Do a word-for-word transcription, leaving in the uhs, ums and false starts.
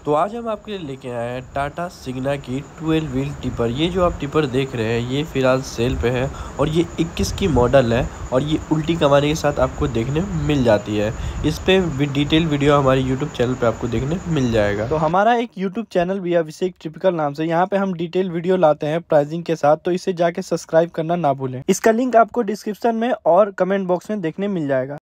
तो आज हम आपके लिए लेके आए हैं टाटा सिग्ना की ट्वेल्व व्हील टिपर। ये जो आप टिपर देख रहे हैं ये फिलहाल सेल पे है और ये इक्कीस की मॉडल है और ये उल्टी कमाने के साथ आपको देखने मिल जाती है। इस पे डिटेल वीडियो हमारे यूट्यूब चैनल पे आपको देखने मिल जाएगा। तो हमारा एक यूट्यूब चैनल भी है अभिषेक टिपिकल नाम से, यहाँ पे हम डिटेल वीडियो लाते हैं प्राइसिंग के साथ, तो इसे जाके सब्सक्राइब करना ना भूलें। इसका लिंक आपको डिस्क्रिप्शन में और कमेंट बॉक्स में देखने मिल जाएगा।